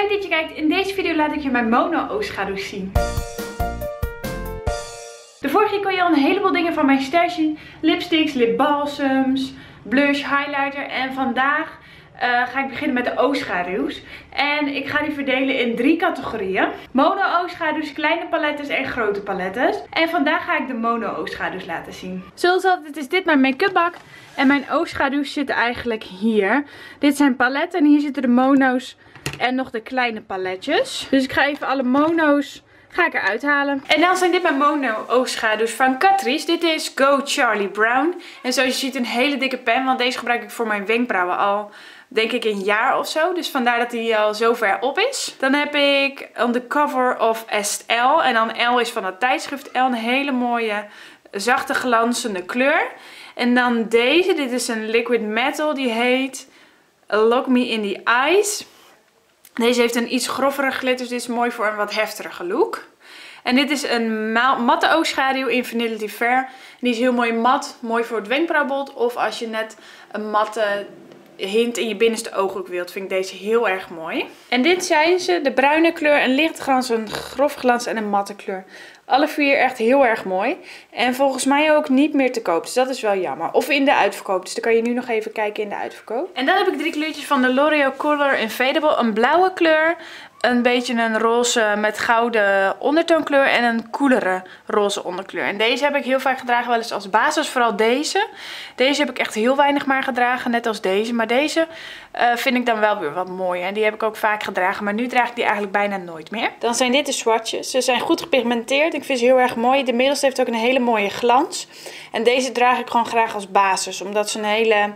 Leuk dat je kijkt. In deze video laat ik je mijn mono oogschaduws zien. De vorige keer kon je al een heleboel dingen van mijn stash zien. Lipsticks, lipbalsems, blush, highlighter. En vandaag ga ik beginnen met de oogschaduws. En ik ga die verdelen in 3 categorieën. Mono oogschaduws, kleine palettes en grote palettes. En vandaag ga ik de mono oogschaduws laten zien. Zoals altijd is dit mijn make-up bak. En mijn oogschaduws zitten eigenlijk hier. Dit zijn paletten en hier zitten de mono's en nog de kleine paletjes. Dus ik ga even alle mono's eruit halen. En dan zijn dit mijn mono oogschaduws van Catrice. Dit is Go Charlie Brown. En zoals je ziet een hele dikke pen. Want deze gebruik ik voor mijn wenkbrauwen al denk ik een jaar of zo. Dus vandaar dat hij al zo ver op is. Dan heb ik On the Cover of Estelle. En dan L is van het tijdschrift L. Een hele mooie zachte glanzende kleur. En dan deze. Dit is een liquid metal. Die heet Look Me in the Eyes. Deze heeft een iets grovere glitter, dus dit is mooi voor een wat heftige look. En dit is een matte oogschaduw in Vanity Fair. Die is heel mooi mat, mooi voor het wenkbrauwbot. Of als je net een matte hint in je binnenste ooghoek wilt, vind ik deze heel erg mooi. En dit zijn ze, de bruine kleur, een lichtglans, een grof glans en een matte kleur. Alle 4 echt heel erg mooi. En volgens mij ook niet meer te koop, dus dat is wel jammer. Of in de uitverkoop, dus dan kan je nu nog even kijken in de uitverkoop. En dan heb ik 3 kleurtjes van de L'Oreal Color Infallible. Een blauwe kleur, een beetje een roze met gouden ondertoonkleur en een koelere roze onderkleur. En deze heb ik heel vaak gedragen, wel eens als basis, vooral deze. Deze heb ik echt heel weinig maar gedragen, net als deze. Maar deze vind ik dan wel weer wat mooier. En die heb ik ook vaak gedragen, maar nu draag ik die eigenlijk bijna nooit meer. Dan zijn dit de swatches. Ze zijn goed gepigmenteerd. Ik vind ze heel erg mooi. De middelste heeft ook een hele mooie glans. En deze draag ik gewoon graag als basis, omdat ze een hele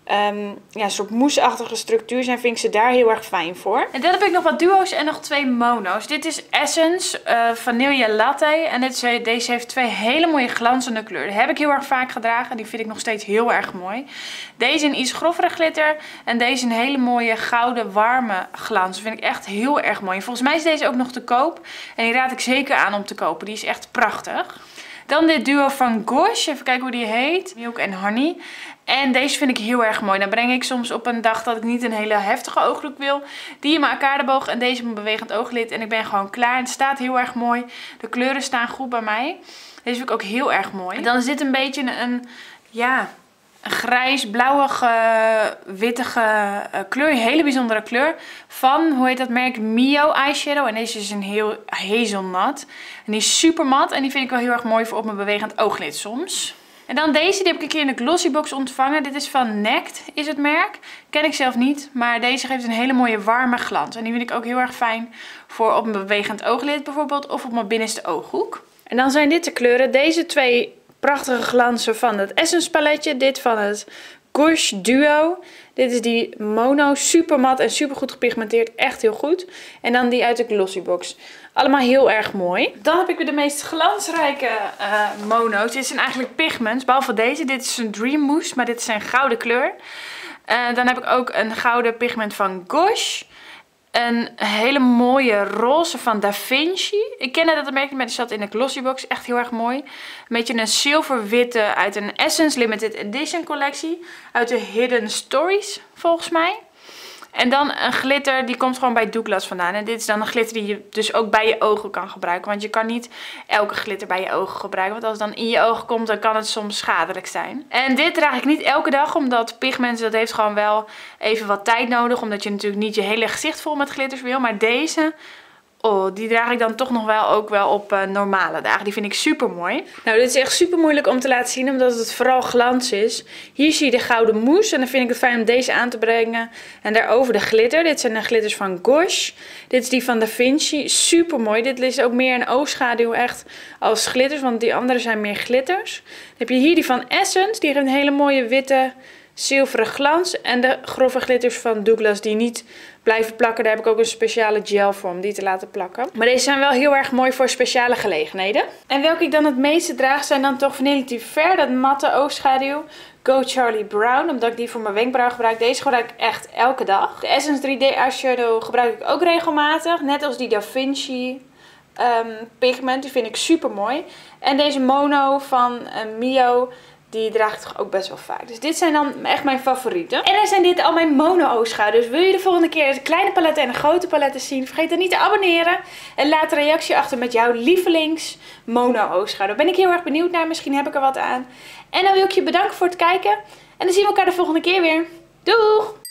een soort moesachtige structuur zijn, vind ik ze daar heel erg fijn voor. En dan heb ik nog wat duo's en nog 2 mono's. Dit is Essence Vanilla Latte. En deze heeft 2 hele mooie glanzende kleuren. Die heb ik heel erg vaak gedragen. Die vind ik nog steeds heel erg mooi. Deze een iets grovere glitter. En deze een hele mooie gouden warme glans. Dat vind ik echt heel erg mooi. En volgens mij is deze ook nog te koop. En die raad ik zeker aan om te kopen. Die is echt prachtig. Dan dit duo van Gosh. Even kijken hoe die heet. Milk and Honey. En deze vind ik heel erg mooi. Dan breng ik soms op een dag dat ik niet een hele heftige ooglook wil. Die in mijn arcadeboog en deze in mijn bewegend ooglid. En ik ben gewoon klaar. Het staat heel erg mooi. De kleuren staan goed bij mij. Deze vind ik ook heel erg mooi. En dan is dit een beetje een grijs-blauwige, wittige kleur. Een hele bijzondere kleur. Van, hoe heet dat merk? Mio eyeshadow. En deze is een heel hazelnat. En die is super mat. En die vind ik wel heel erg mooi voor op mijn bewegend ooglid soms. En dan deze, die heb ik een keer in de Glossybox ontvangen. Dit is van Nect, is het merk. Ken ik zelf niet, maar deze geeft een hele mooie warme glans. En die vind ik ook heel erg fijn voor op mijn bewegend ooglid bijvoorbeeld, of op mijn binnenste ooghoek. En dan zijn dit de kleuren. Deze 2 prachtige glansen van het Essence paletje. Dit van het Gosh Duo. Dit is die mono, super mat en super goed gepigmenteerd. Echt heel goed. En dan die uit de Glossybox. Allemaal heel erg mooi. Dan heb ik weer de meest glansrijke mono's. Dit zijn eigenlijk pigments, behalve deze. Dit is een Dream Mousse, maar dit is een gouden kleur. Dan heb ik ook een gouden pigment van Gosh. Een hele mooie roze van Da Vinci. Ik ken dat merk, maar die zat in de Glossybox. Echt heel erg mooi. Een beetje een zilverwitte uit een Essence Limited Edition collectie. Uit de Hidden Stories, volgens mij. En dan een glitter, die komt gewoon bij Douglas vandaan. En dit is dan een glitter die je dus ook bij je ogen kan gebruiken. Want je kan niet elke glitter bij je ogen gebruiken. Want als het dan in je ogen komt, dan kan het soms schadelijk zijn. En dit draag ik niet elke dag, omdat pigmenten, dat heeft gewoon wel even wat tijd nodig. Omdat je natuurlijk niet je hele gezicht vol met glitters wil. Maar deze, die draag ik dan toch nog wel ook wel op normale dagen. Die vind ik super mooi. Nou, dit is echt super moeilijk om te laten zien, omdat het vooral glans is. Hier zie je de gouden mousse. En dan vind ik het fijn om deze aan te brengen. En daarover de glitter. Dit zijn de glitters van Gosh. Dit is die van Da Vinci. Super mooi. Dit is ook meer een oogschaduw echt als glitters. Want die andere zijn meer glitters. Dan heb je hier die van Essence. Die heeft een hele mooie witte zilveren glans. En de grove glitters van Douglas die niet blijven plakken. Daar heb ik ook een speciale gel voor om die te laten plakken. Maar deze zijn wel heel erg mooi voor speciale gelegenheden. En welke ik dan het meeste draag zijn dan toch Vanity Fair. Dat matte oogschaduw. Go Charlie Brown. Omdat ik die voor mijn wenkbrauw gebruik. Deze gebruik ik echt elke dag. De Essence 3D eyeshadow gebruik ik ook regelmatig. Net als die Da Vinci pigment. Die vind ik super mooi. En deze mono van Mio. die draag ik toch ook best wel vaak. Dus dit zijn dan echt mijn favorieten. En dan zijn dit al mijn mono oogschaduws. Wil je de volgende keer een kleine paletten en een grote paletten zien? Vergeet dan niet te abonneren. En laat een reactie achter met jouw lievelings mono oogschaduw. Ben ik heel erg benieuwd naar. Misschien heb ik er wat aan. En dan wil ik je bedanken voor het kijken. En dan zien we elkaar de volgende keer weer. Doeg!